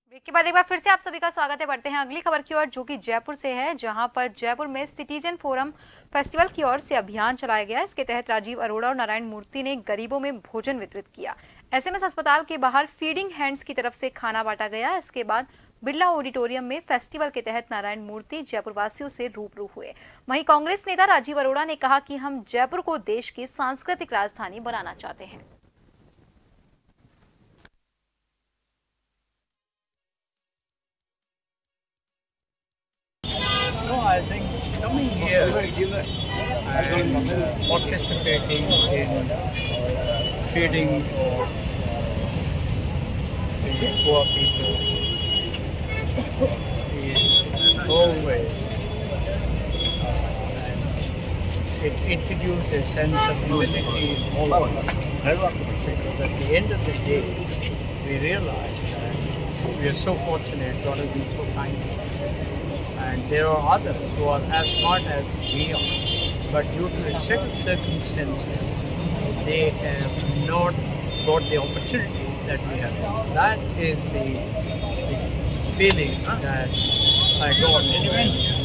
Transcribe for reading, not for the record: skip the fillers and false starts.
Break के बाद एक बार फिर से आप सभी का स्वागत है। बढ़ते हैं अगली खबर की ओर, जो कि जयपुर से है, जहां पर जयपुर में सिटीजन फोरम फेस्टिवल की ओर से अभियान चलाया गया। इसके तहत राजीव अरोड़ा और नारायण मूर्ति ने गरीबों में भोजन वितरित किया। एसएमएस अस्पताल के बाहर फीडिंग हैंड्स की तरफ से खाना बांटा गया। इसके बाद बिरला ऑडिटोरियम में फेस्टिवल के तहत नारायण मूर्ति जयपुर वासियों से रूबरू हुए। वहीं कांग्रेस नेता राजीव अरोड़ा ने कहा कि हम जयपुर को देश की सांस्कृतिक राजधानी बनाना चाहते हैं। No, I think coming here and participating in feeding the poor people is always it introduces a sense of unity in all of us. Because at the end of the day, we realize that we are so fortunate, God has been so kind to us. And there are others who are as smart as we are, but due to a set of circumstances, they have not got the opportunity that we have. That is the feeling that I got.